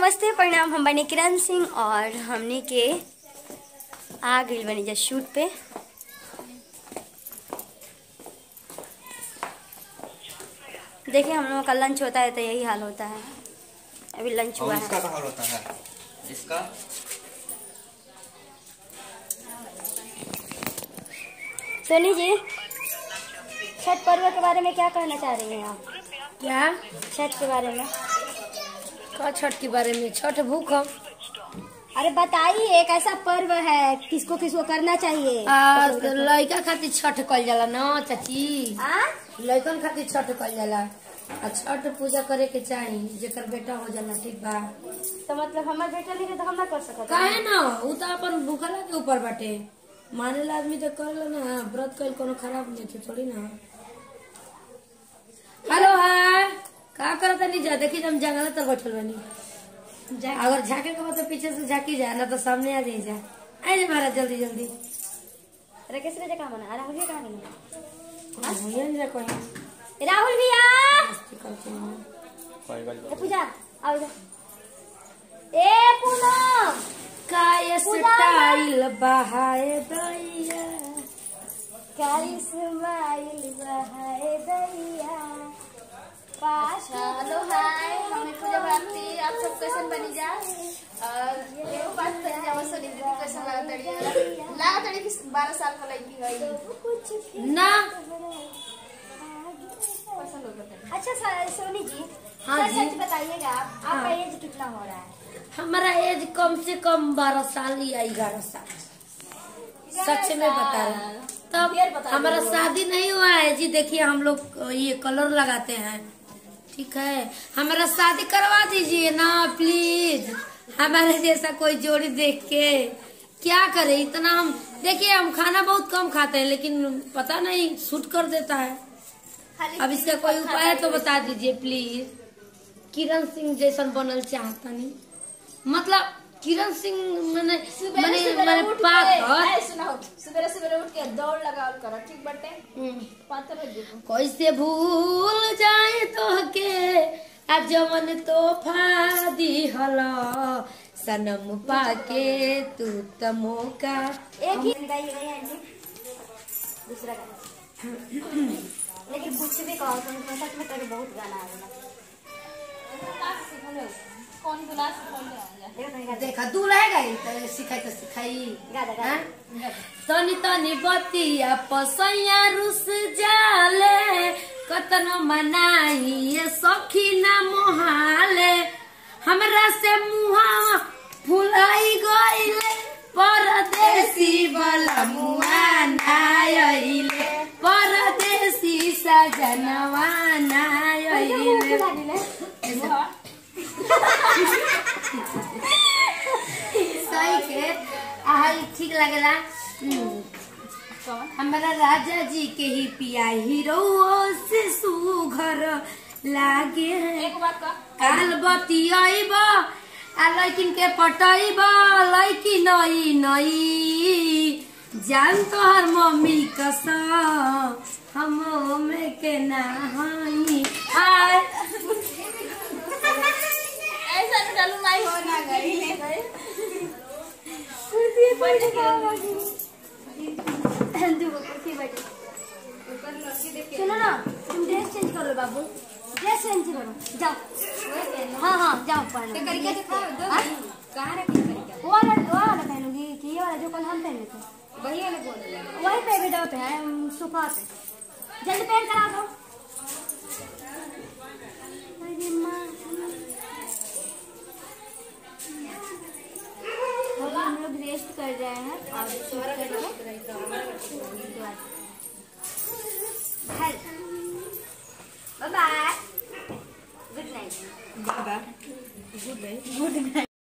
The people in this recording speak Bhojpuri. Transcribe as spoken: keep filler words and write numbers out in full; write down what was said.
नमस्ते प्रणाम। हम बने किरण सिंह और हमने के आ गई बनी जा शूट पे। देखिए हम लोगों का लंच होता है तो यही हाल होता है। अभी लंच हुआ है। इसका क्या हाल होता है? इसका सोनी जी, छठ पर्व के बारे में क्या कहना चाह रही हैं आप? क्या छठ के बारे में? क्या छठ के बारे में? छठ भूख हम। अरे बताइए, एक ऐसा पर्व है किसको किसको करना चाहिए। आ, तो लड़का खातिर छठ कल जाला ना चाची। आ? लड़कन खातिर छठ कल जाला आ छठ पूजा करे के चाही जेकर बेटा हो जाला। ठीक बा, तो मतलब हमारे बेटा नहीं तो हम ना कर सकते? काहे ना, उ तो अपन भूखला के ऊपर बाटे। मानेला आदमी तो कर लेना, व्रत कल कोनो खराब नहीं थे थोड़ी ना। हेलो हाय, का करत नहीं जा? देखी हम जंगल तर बैठल बनी। अगर झाके के तो पीछे से झाकी जाए ना तो सामने आ जाए। जा आए जा महाराज, जल्दी जल्दी। अरे किस तरह का मना? राहुल भैया कहाँ गए? भैया नहीं कोई राहुल भैया, कोई गल ए पूजा आओ इधर। ए पूनम, काय स्टाइल बहाए दैया, काली स्माइल बहाए दैया। हेलो हाय, हमें पूजा भारती। आप सब कैसन बनी जा और एगो बात कर जाओ। सोनी दीदी कैसन लगा तड़ी? लगा तड़ी कि बारह साल का लड़की गई ना। कैसन लोग बताइए। अच्छा सोनी जी, हाँ सच जी। सच बताइएगा, आप हाँ। आपका एज कितना हो रहा है? हमारा एज कम से कम बारह साल या ग्यारह साल। सच में बता रहे हैं। तब हमारा शादी नहीं हुआ है जी। देखिए हम लोग ये कलर लगाते हैं, ठीक है? हमारा शादी करवा दीजिए ना प्लीज। हमारे जैसा कोई जोड़ी देख के क्या करे। इतना हम देखिए, हम खाना बहुत कम खाते हैं लेकिन पता नहीं सूट कर देता है। अब इसका कोई उपाय है तो बता दीजिए प्लीज। किरण सिंह जैसन बनल चाहता नहीं, मतलब किरण सिंह मैंने मैंने मैंने पाथर। सुनाओ, सवेरे सवेरे उठ के दौड़ लगाओ करो, ठीक बटे? पाथर हो देखो कैसे भूल जाए तो के आज मन तोहफा दिहला सनम पाके तू त मौका। एक ही गाइएगा ये आंटी, दूसरा गाना। लेकिन कुछ भी कहो तो मैं सच में तेरे बहुत गाना आएगा। कौन बुला से देखा दूल्हा गई तो सिखाई तो सिखाई। गाना गाना। हाँ? तनी तनी बतिया पसैया रुस जाले, कतनो मनाई ये सखी ना मोहाले। हमरा से मुहा फुलाई गईले, परदेसी वाला मुआ ना आइले, परदेसी सजनवा ना आइले। सही के आई ठीक लगेला। हमारा राजा जी के ही पिया हीरो से सुघर लागे हैं। एक बात का काल बतियाइब आ लैकिन के पटाइब, लैकी नई नई जान तोहर मम्मी कसम हम में के नहाई। आय ऐसा तो डालू नहीं हो ना गई। सुनो ना, तुम ड्रेस चेंज करो बाबू, ड्रेस चेंज करो, जाओ। हाँ हाँ जाओ पहनो। करके दिखाओ दो। हाँ? कहाँ रखी करके? वो वाला वो वाला पहनूंगी कि ये वाला जो कल हम पहने थे? वही वाला बोल रहे हैं। वही पे बेटा पे है सोफा पे। जल्दी पहन कर आ दो। अरे माँ, हम लोग रेस्ट कर रहे हैं और